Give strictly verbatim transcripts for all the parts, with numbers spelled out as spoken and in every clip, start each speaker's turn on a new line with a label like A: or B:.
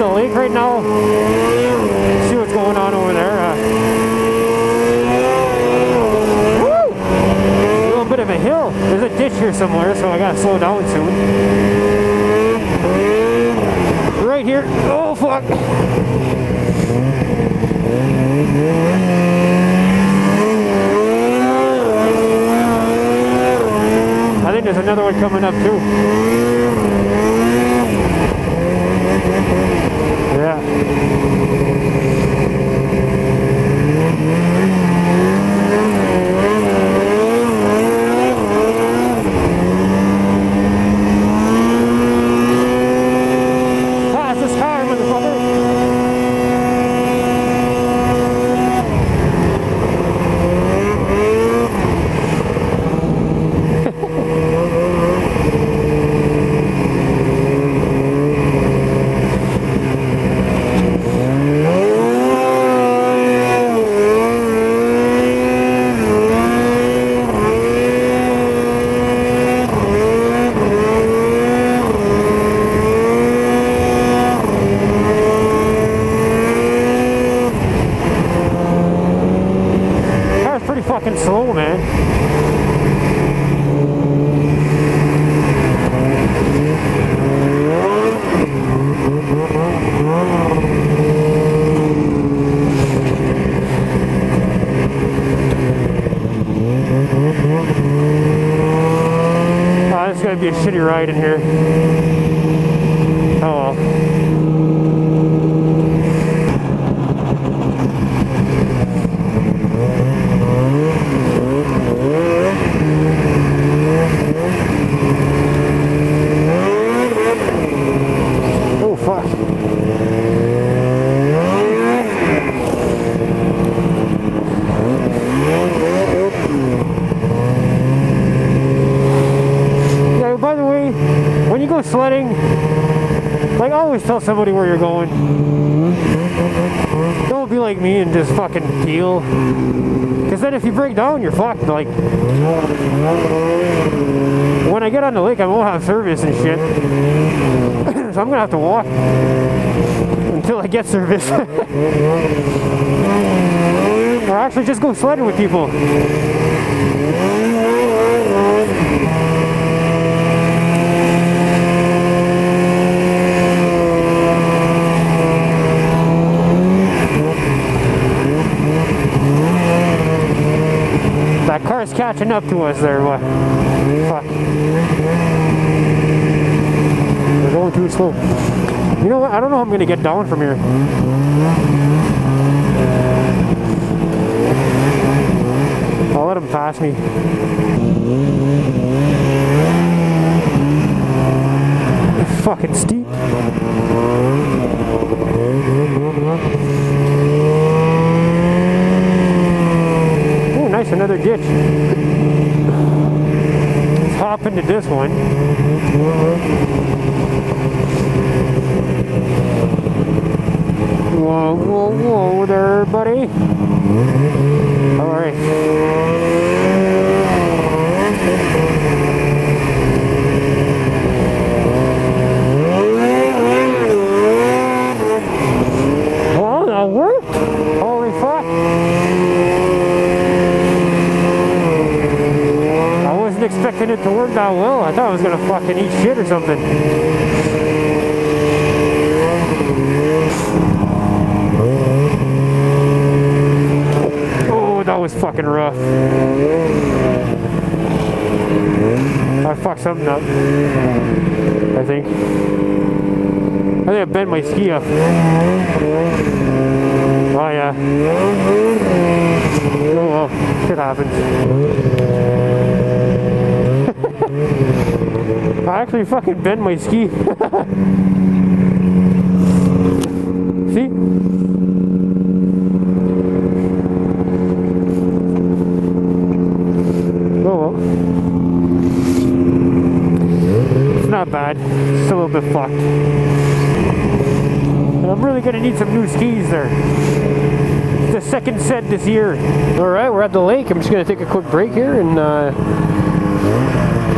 A: the lake right now. See what's going on over there. Uh, woo! A little bit of a hill. There's a ditch here somewhere, so I gotta slow down soon. Right here. Oh fuck! I think there's another one coming up too. Yeah. Pass this car, motherfucker. Fucking slow, man. Oh, this is gonna be a shitty ride in here. Oh well. Oh fuck. Yeah, by the way, when you go sledding, like always tell somebody where you're going. Don't be like me and just fucking peel. Because then if you break down, you're fucked. Like, when I get on the lake, I won't have service and shit. So I'm gonna have to walk until I get service. Or actually just go sledding with people. That car's catching up to us there, what? Fuck. We're going too slow. You know what? I don't know how I'm gonna get down from here. I'll let him pass me. It's fucking steep. Oh, nice, another ditch. Let's hop into this one. Whoa, whoa, whoa there, buddy. Alright. Well, that worked. Holy fuck. I wasn't expecting it to work that well. I thought I was gonna fucking eat shit or something. That was fucking rough. I fucked something up. I think. I think I bent my ski up. Oh yeah. Oh well, shit happens. I actually fucking bent my ski. See? It's not bad. It's a little bit fucked. And I'm really gonna need some new skis there. It's the second set this year. Alright, we're at the lake. I'm just gonna take a quick break here and uh,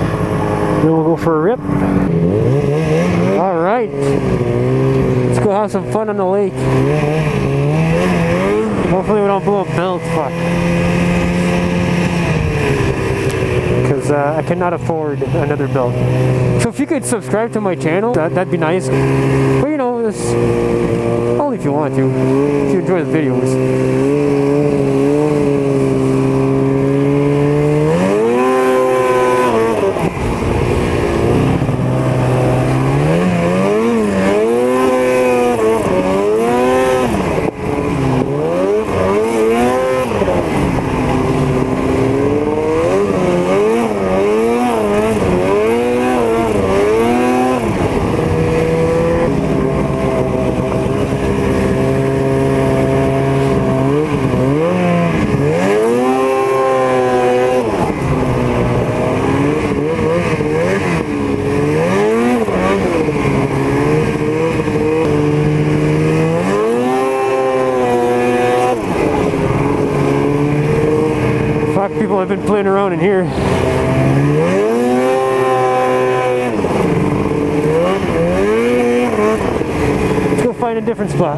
A: then we'll go for a rip. Alright. Let's go have some fun on the lake. Hopefully we don't blow up belts, fuck. Because uh, I cannot afford another belt. So if you could subscribe to my channel, that, that'd be nice. But you know, it's only if you want to, if you enjoy the videos. People have been playing around in here. Let's go find a different spot.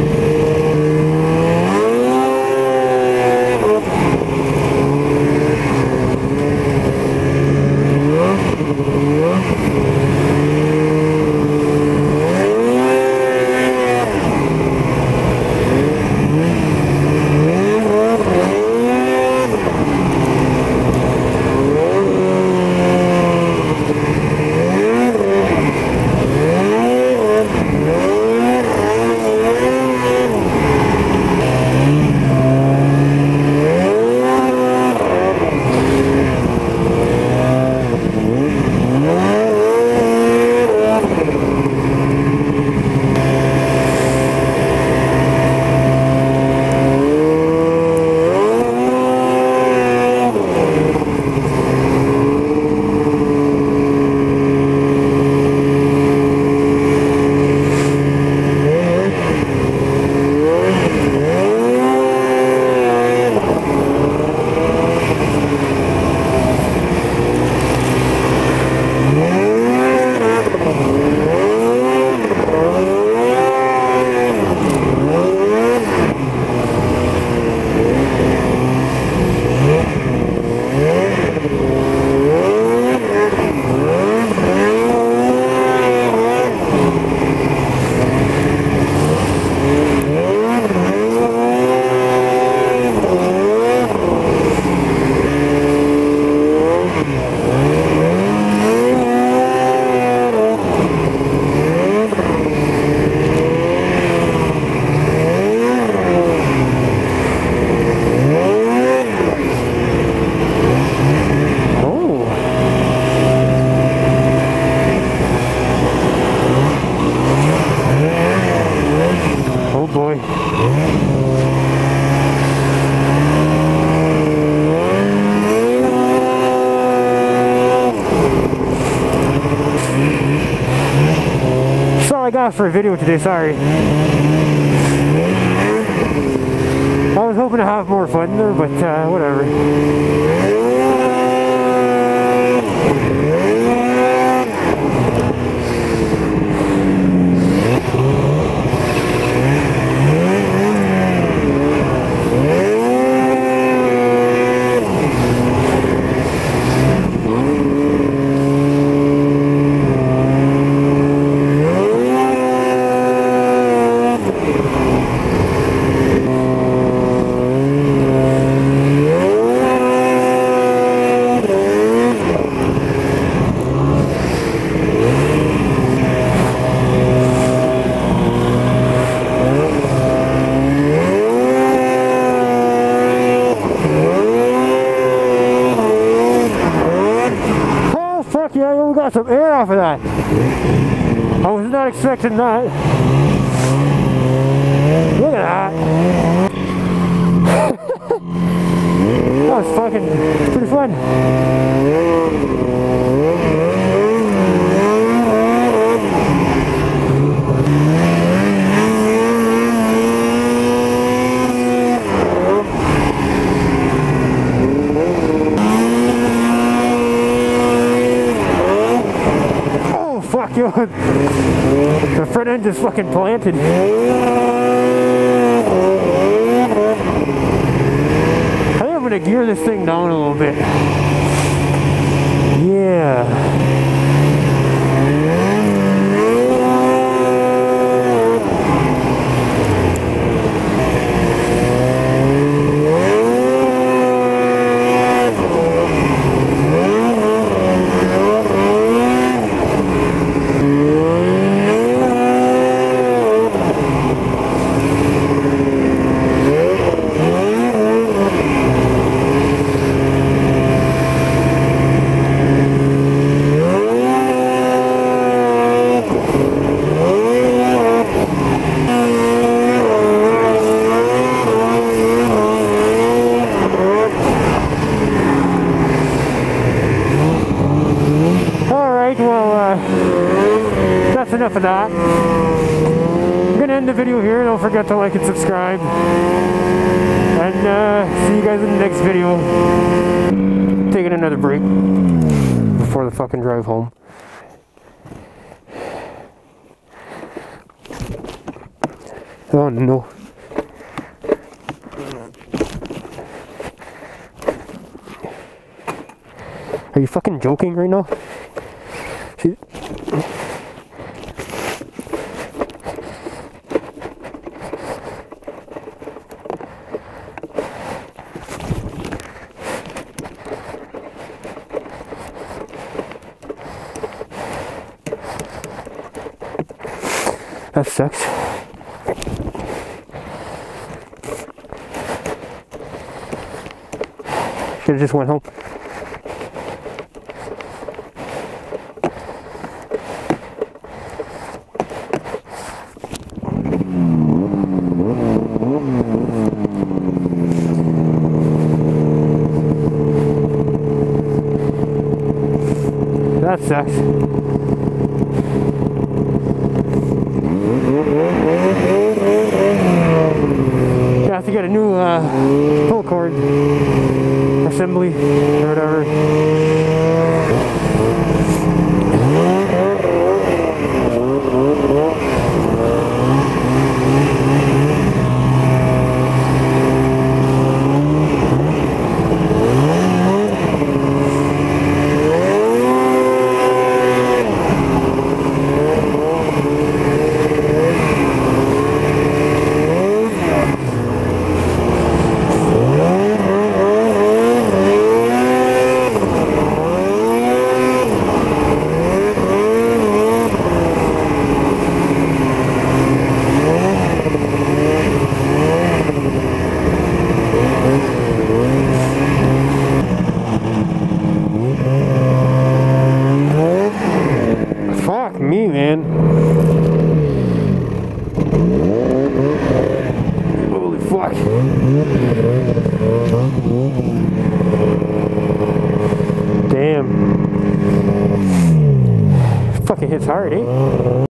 A: I got for a video today, sorry. I was hoping to have more fun there, but uh, whatever. Yeah, we got some air off of that. I was not expecting that. Look at that. That was fucking pretty fun. Fuck you. The front end is fucking planted. I think I'm gonna gear this thing down a little bit. Yeah. That's enough of that. I'm gonna end the video here. Don't forget to like and subscribe. And uh, see you guys in the next video. Taking another break before the fucking drive home. Oh no. Are you fucking joking right now? See? That sucks. Should have just went home. That sucks. You have to get a new uh, pull cord assembly or whatever. Fuck me, man. Holy fuck. Damn. Fucking hits hard, eh?